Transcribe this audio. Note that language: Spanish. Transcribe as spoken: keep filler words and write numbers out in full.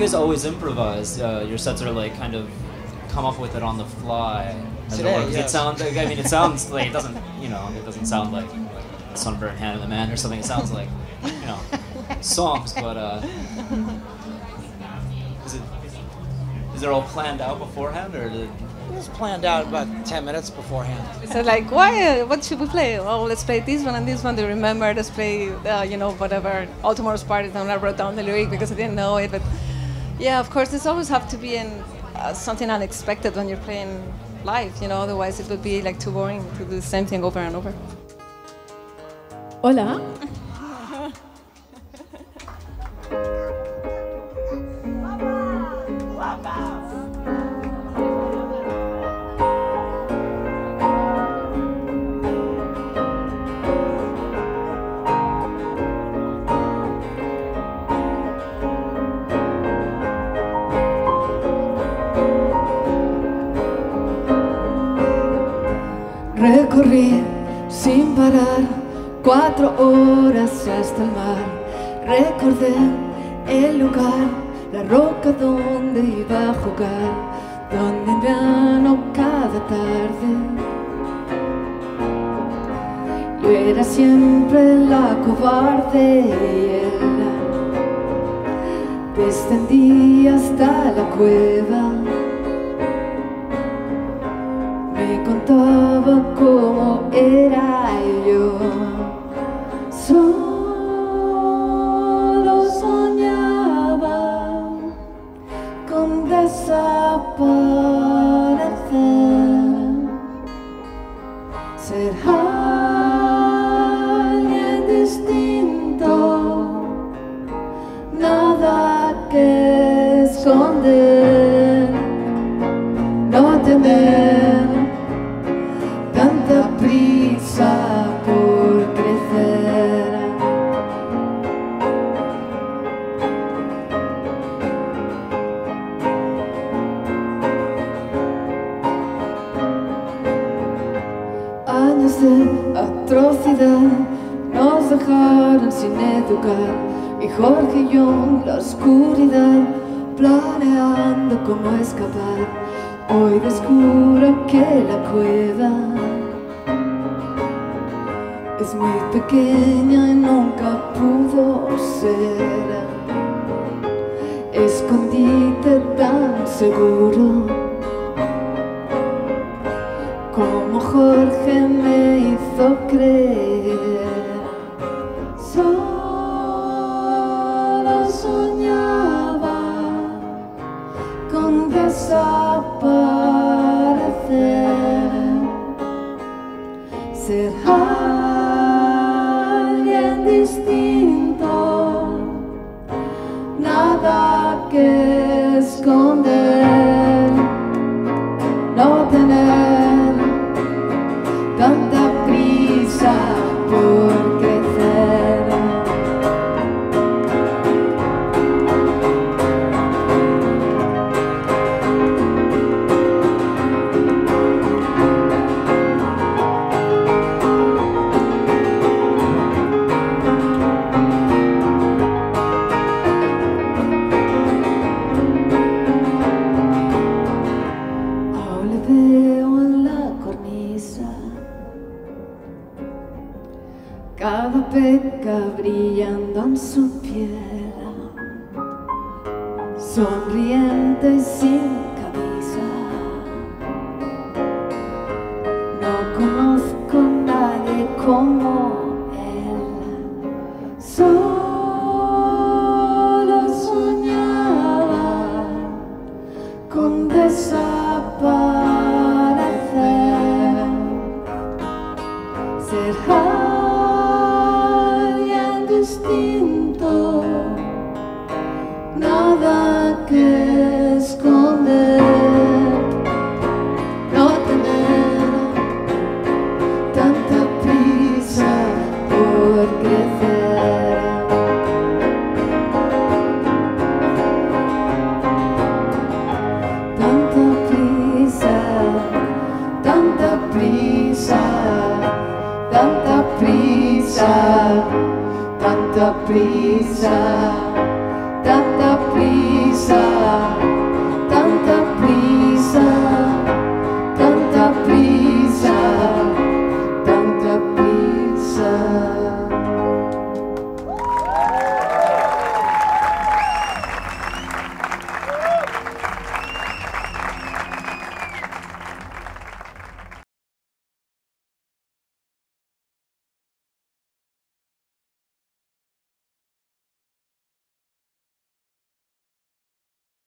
guys always improvise? Uh, your sets are like kind of come up with it on the fly. Today, yes. It sounds. I mean, it sounds like it doesn't. You know, it doesn't sound like the Sunburned Hand of the Man or something. It sounds like, you know, songs. But uh, is it? Is it all planned out beforehand, or did? It was planned out about ten minutes beforehand. So like, why? Uh, what should we play? Oh, let's play this one and this one. Do you remember? Let's play, uh, you know, whatever. All Tomorrow's Party. And I wrote down the lyric because I didn't know it. But yeah, of course, there's always have to be in uh, something unexpected when you're playing live. You know, otherwise it would be like too boring to do the same thing over and over. Hola. Recorrí sin parar cuatro horas hasta el mar. Recordé el lugar, la roca donde iba a jugar, donde en verano cada tarde yo era siempre la cobarde y él descendía hasta la cueva. Me contaba cómo era yo. Solo soñaba con desaparecer, ser alguien distinto, nada que esconder, no tener tanta prisa por crecer. Años de atrocidad nos dejaron sin educar, y Jorge y yo en la oscuridad planeando cómo escapar. Hoy descubro que la cueva es muy pequeña y nunca pudo ser escondite tan seguro como Jorge me hizo creer. Solo soñaba con desaparecer, ser alguien distinto, nada que esconder, no tener tanta prisa por crecer. Cada peca brillando en su piel, sonriente y sin camisa. No conozco a nadie como él. Solo soñaba con desaparecer, ser distinto, nada que esconder, no tener tanta prisa por crecer. Tanta prisa, tanta prisa, tanta prisa. Tanta prisa, tanta prisa. prisa.